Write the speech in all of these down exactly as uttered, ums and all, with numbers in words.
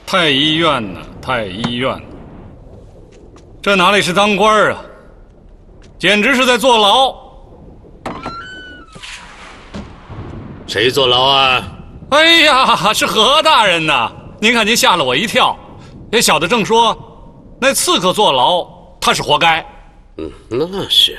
太医院呢？太医院，这哪里是当官啊，简直是在坐牢！ 谁坐牢啊？ 哎呀，是何大人呐！您看您吓了我一跳，也小的正说，那刺客坐牢，他是活该。 嗯，那是。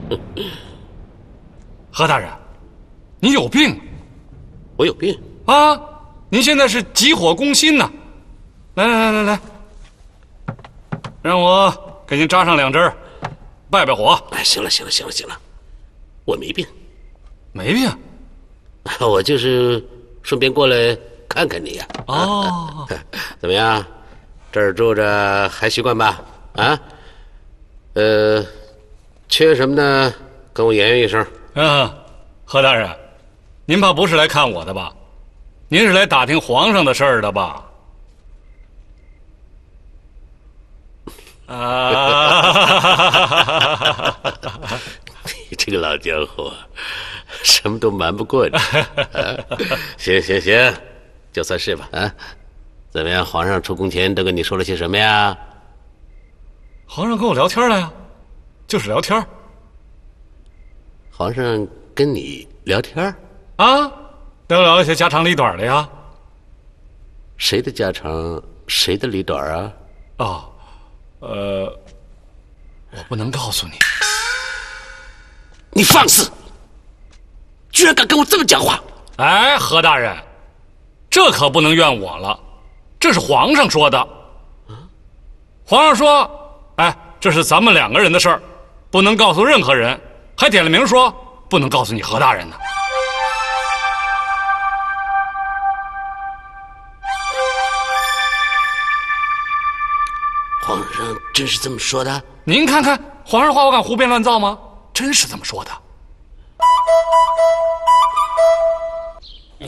何大人，您有病？ 我有病啊！您现在是急火攻心呐！来来来来来，让我给您扎上两针，败败火。 哎，行了行了行了行了，我没病， 没病， 我就是顺便过来看看你呀。 哦， 怎么样？这儿住着还习惯吧？啊？呃，缺什么呢？跟我言语一声。 嗯，何大人，您怕不是来看我的吧？您是来打听皇上的事儿的吧？啊！ 你这个老家伙，什么都瞒不过你。啊、行行行，就算是吧。啊，怎么样？皇上出宫前都跟你说了些什么呀？ 皇上跟我聊天了呀，就是聊天。 皇上跟你聊天啊，聊聊一些家长里短的呀。 谁的家长，谁的里短啊？ 哦，呃，我不能告诉你。 你放肆！居然敢跟我这么讲话！ 哎，何大人，这可不能怨我了，这是皇上说的。皇上说，哎，这是咱们两个人的事儿，不能告诉任何人。还点了名说不能告诉你何大人呢。 皇上真是这么说的？ 您看看，皇上话我敢胡编乱造吗？真是这么说的。 哎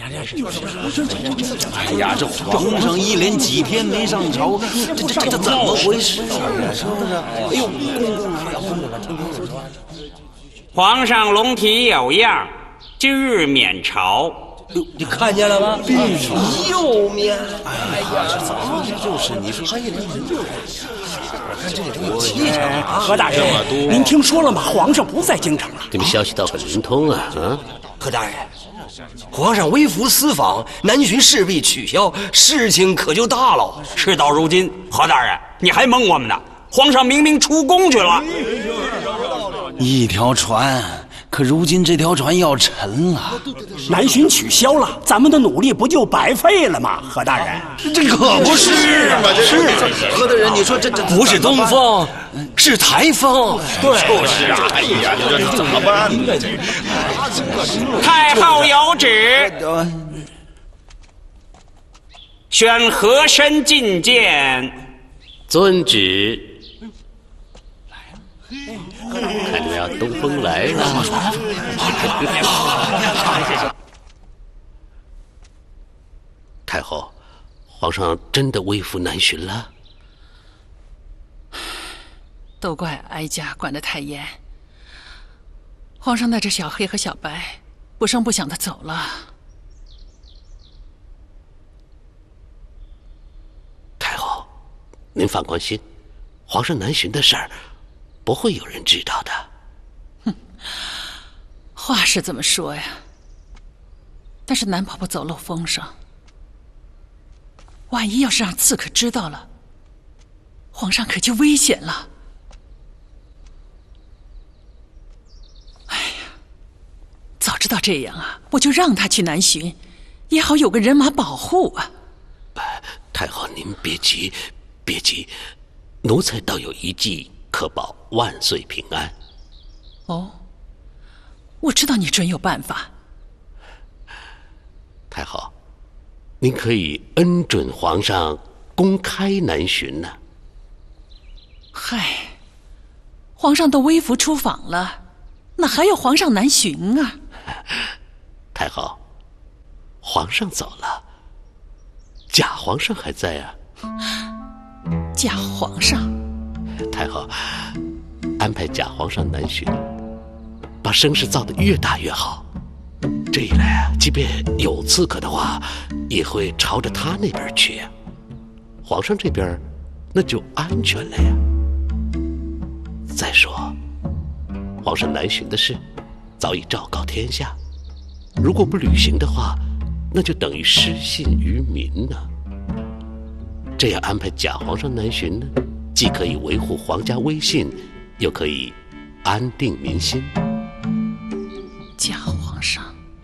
呀，这皇上一连几天没上朝，这这这这怎么回事啊？是不是？哎呦，公公啊，公公，听听说。 皇上龙体有恙，今日免朝。 哟，你看见了吗？又免！哎呀，这怎么就是你说？哎呀，人这我看这人有气场啊！ 何大人，您听说了吗？皇上不在京城了。 你们消息倒很灵通啊！啊， 何大人，皇上微服私访，南巡势必取消，事情可就大了。 事到如今，何大人，你还蒙我们呢？皇上明明出宫去了。 一条船，可如今这条船要沉了。 南巡取消了，咱们的努力不就白费了吗？何大人， 这可不是嘛！这是何大人，你说这这不是东风，是台风。 对， 就是啊！哎呀，你这怎么办呢？ 太后有旨，选和珅觐见。 遵旨。看着呀，东风来了！太后，皇上真的微服南巡了？ 都怪哀家管得太严。皇上带着小黑和小白不声不响的走了。 太后，您放宽心，皇上南巡的事儿不会有人知道的。 哼，话是这么说呀，但是南婆婆走漏风声，万一要是让刺客知道了，皇上可就危险了。哎呀，早知道这样啊，我就让他去南巡，也好有个人马保护啊。 太后，您别急，别急，奴才倒有一计可保万岁平安。 哦，我知道你准有办法。 太后，您可以恩准皇上公开南巡呢。 嗨，皇上都微服出访了，哪还有皇上南巡啊？ 太后，皇上走了，假皇上还在啊。 假皇上？ 太后，安排假皇上南巡，把声势造得越大越好。这一来啊，即便有刺客的话，也会朝着他那边去啊。 皇上这边那就安全了呀。再说，皇上南巡的事早已昭告天下，如果不履行的话，那就等于失信于民呢。这样安排假皇上南巡呢，既可以维护皇家威信，又可以安定民心。 假皇上，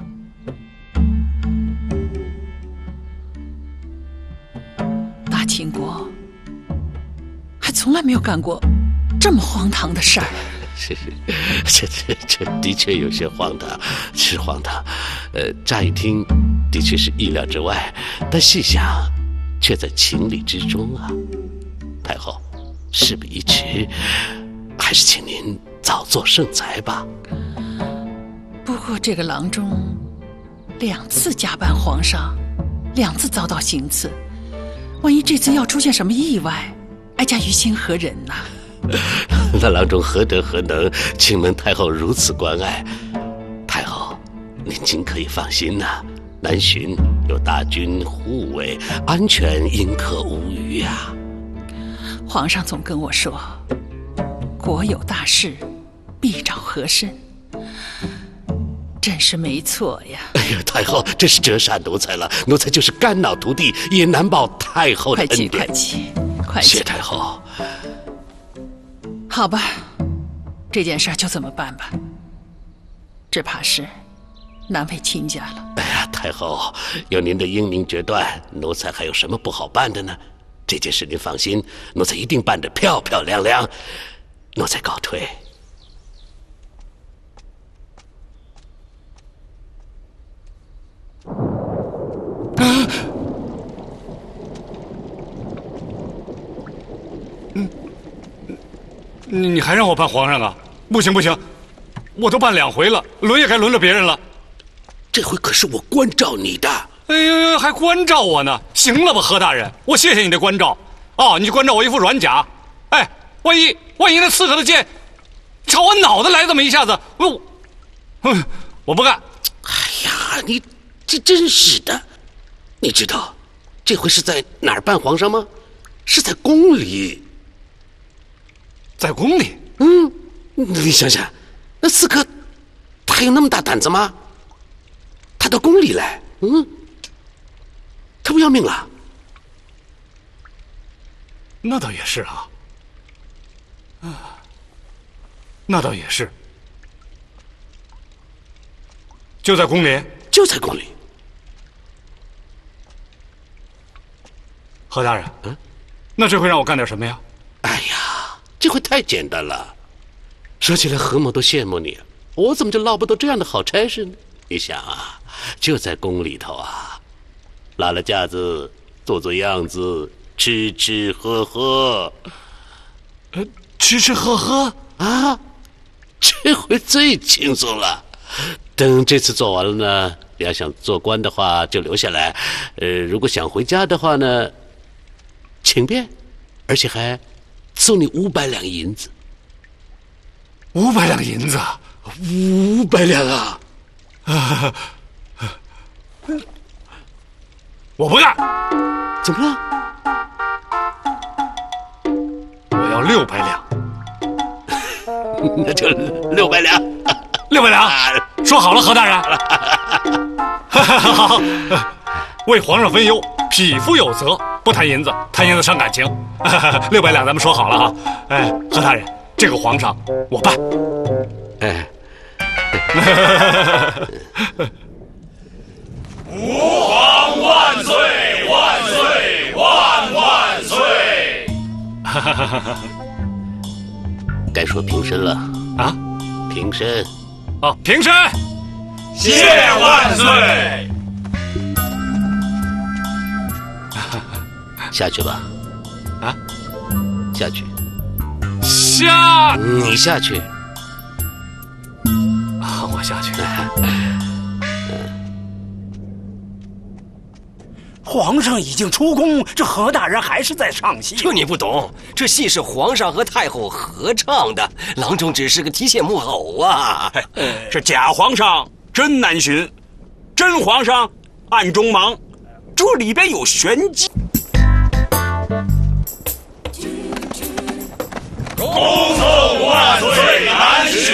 大秦国还从来没有干过这么荒唐的事儿。 是是，这这这的确有些荒唐，是荒唐。呃，乍一听的确是意料之外，但细想，却在情理之中啊。太后，事不宜迟，还是请您早做圣裁吧。 不过这个郎中两次假扮皇上，两次遭到行刺，万一这次要出现什么意外，哀家于心何忍呐？ 那郎中何德何能，请蒙太后如此关爱？太后，您尽可以放心呐、啊，南巡有大军护卫，安全应可无虞啊。 皇上总跟我说，国有大事，必找和珅，真是没错呀。 哎呀，太后真是折煞奴才了，奴才就是肝脑涂地，也难报太后的恩典。 快起，快起，快起！ 谢太后。 好吧，这件事就这么办吧。只怕是难为亲家了。 哎呀，太后，有您的英明决断，奴才还有什么不好办的呢？这件事您放心，奴才一定办得漂漂亮亮。奴才告退。 啊嗯，你你还让我办皇上啊？不行不行，我都办两回了，轮也该轮着别人了。 这回可是我关照你的。 哎呦，还关照我呢？行了吧，何大人，我谢谢你的关照。哦，你关照我一副软甲，哎，万一万一那刺客的剑朝我脑袋来这么一下子，我，嗯，我不干。 哎呀，你这真是的！你知道这回是在哪儿办皇上吗？是在宫里。 在宫里？ 嗯，你想想，那刺客他有那么大胆子吗？他到宫里来，嗯，他不要命了？ 那倒也是啊，啊，那倒也是。就在宫里？ 就在宫里。 何大人，嗯，那这回让我干点什么呀？ 哎呀，这回太简单了。说起来，何某都羡慕你，我怎么就落不到这样的好差事呢？你想啊，就在宫里头啊，拉了架子，做做样子，吃吃喝喝。 呃，吃吃喝喝啊，这回最轻松了。等这次做完了呢，你要想做官的话就留下来，呃，如果想回家的话呢，请便，而且还送你五百两银子。 五百两银子， 五百两啊！ 啊，我不干。 怎么了？ 我要六百两。 那就六百两。 六百两，说好了，何大人。好，为皇上分忧，匹夫有责，不谈银子，谈银子伤感情。六百两，咱们说好了啊。哎，何大人，这个皇上我办。 哎。 吾皇万岁万岁万万岁！ 该说平身了啊！ 平身。 哦，平身！ 谢万岁！ 下去吧。 啊？ 下去。 下？ 你下去。 啊，我下去。 皇上已经出宫，这何大人还是在唱戏。 这你不懂，这戏是皇上和太后合唱的，郎中只是个提线木偶啊。 是假皇上真难寻，真皇上暗中忙，这里边有玄机。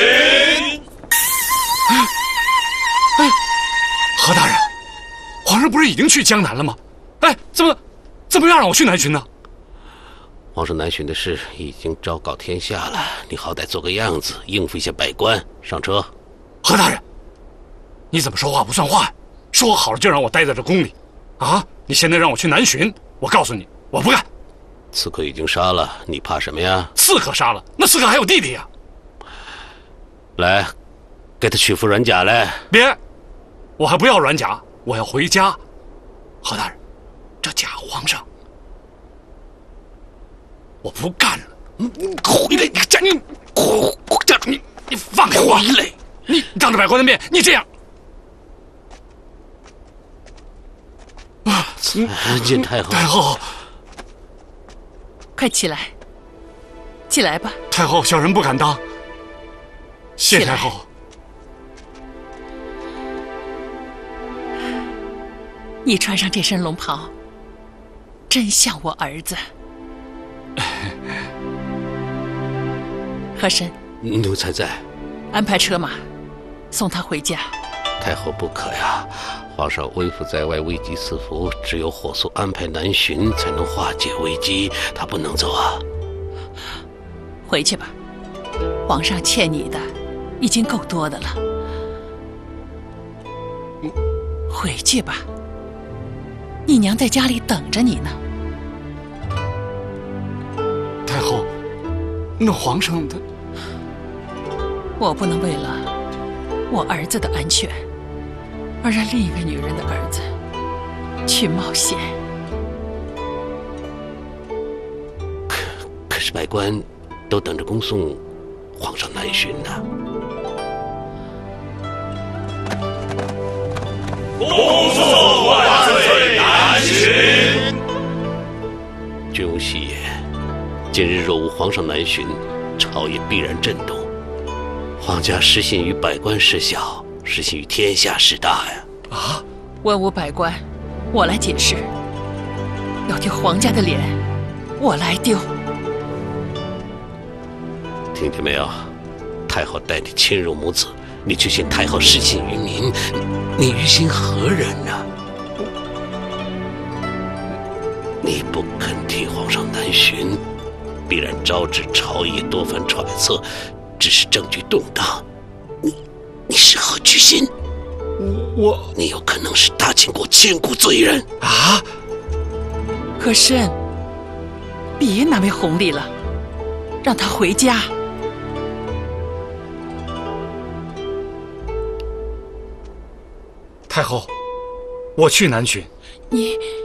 巡。 哎，何大人，皇上不是已经去江南了吗？哎，怎么，怎么又让我去南巡呢？ 皇上南巡的事已经昭告天下了，你好歹做个样子，应付一下百官。上车。 何大人，你怎么说话不算话呀？说好了就让我待在这宫里，啊！你现在让我去南巡，我告诉你，我不干。 刺客已经杀了，你怕什么呀？ 刺客杀了，那刺客还有弟弟呀！ 来，给他取副软甲来。 别，我还不要软甲，我要回家。何大人，这假皇上，我不干了！你你回来！你站你，这你你放开我！回来！你当着百官的面，你这样。啊！ 见太后， 太后， 快起来，起来吧。 太后，小人不敢当。谢太后。 你穿上这身龙袍，真像我儿子。和珅， 奴才在。 安排车马，送他回家。 太后不可呀！皇上危府在外，危机四伏，只有火速安排南巡，才能化解危机。他不能走啊！ 回去吧，皇上欠你的已经够多的了。回去吧，你娘在家里等着你呢。 太后，那皇上他…… 我不能为了我儿子的安全，而让另一个女人的儿子去冒险。 可可是百官都等着恭送皇上南巡呢。 恭送万岁南巡。 君无戏言，今日若无皇上南巡，朝野必然震动。皇家失信于百官事小，失信于天下事大呀！ 啊！ 文武百官，我来解释。要丢皇家的脸，我来丢。 听见没有？太后待你亲如母子，你却信太后失信于民，你于心何忍呢？你不肯替皇上南巡，必然招致朝野多番揣测，致使政局动荡。你你是何居心？ 我你有可能是大秦国千古罪人啊！ 和珅，别难为弘历了，让他回家。 太后，我去南巡。 你。